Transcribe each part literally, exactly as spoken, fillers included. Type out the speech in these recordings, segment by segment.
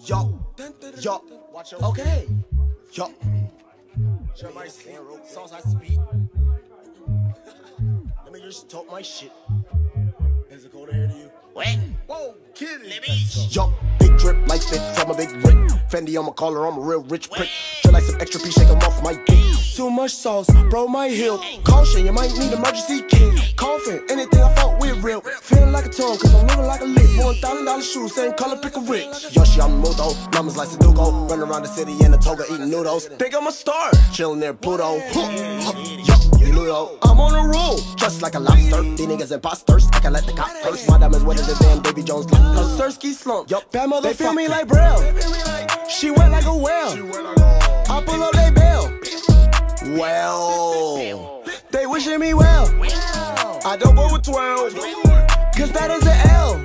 Yo, yo, okay, yo. Shut my sauce, I speak. Let me just talk my shit. Is it cold to hear to you? What? Whoa, kid. Yo, big drip like spit from a big rip. Fendi on my collar, I'm a real rich prick. Feel like some extra P, shake 'em off my dick. Too much sauce, bro, my heel. Caution, you might need emergency kit. Coughing, anything I fought with real. Feeling like a tongue, cause I'm living like a lick. One thousand dollar shoes, same color, pick a rich. Yoshi, I'm Mudo, numbers like Sudoku. Run around the city in a toga, eating noodles. Think I'm a star, chilling near Pluto. Huh. Yo, you know, I'm on a roll, just like a lobster. These niggas imposters, I can let the cop first. My diamonds wetter than damn Davy Jones. Unbothered-Ski slump, yo, bad mother, they feel me like Braille. She wet like a whale. I pull up, they bail. Well, they wishing me well. I don't go with twelve, cause that is an L.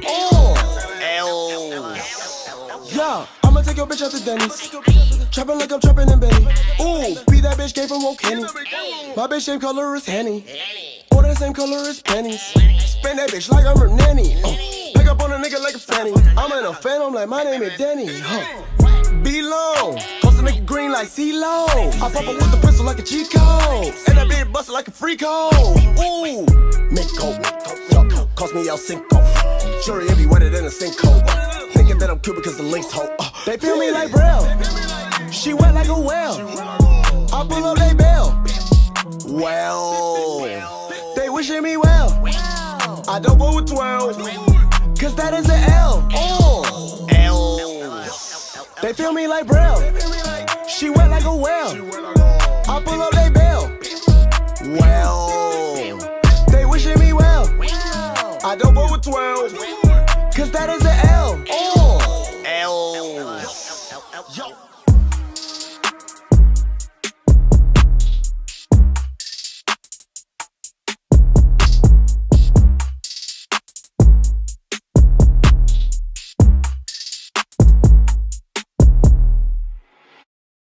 L. Yeah, I'ma take your bitch out to Denny's. Trapping like I'm trapping in Benny. Ooh, be that bitch came from Oak Henny. My bitch same color as Henny. Or the same color as pennies. Spend that bitch like I'm her nanny. Uh, pick up on a nigga like a fanny. I'm in a phantom like my name is Denny. Huh. Be-Lo, toss a nigga green like C-Lo. I pop up with the pistol like a cheat code. And that bitch bustin' like a free code. Ooh, Minko, yo, cost me El Cinco. Jury, it be wetter than a sinkhole. Thinking that I'm cute because the links hoe. Uh, they feel me like Braille. She wet like a whale. I pull up, they bail. Well, they wishing me well. I don't go with twelve, cause that is an L. L. They feel me like Braille. She wet like a whale. I pull up, they bail. Well, they wishing me well. I don't go with twelve, cause that is an L. L. Yo.